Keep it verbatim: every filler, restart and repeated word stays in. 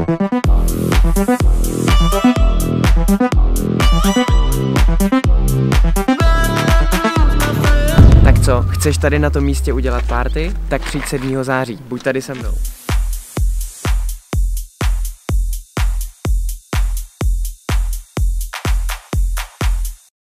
Tak co, chceš tady na tom místě udělat party? Tak přijď sedmého září, buď tady se mnou.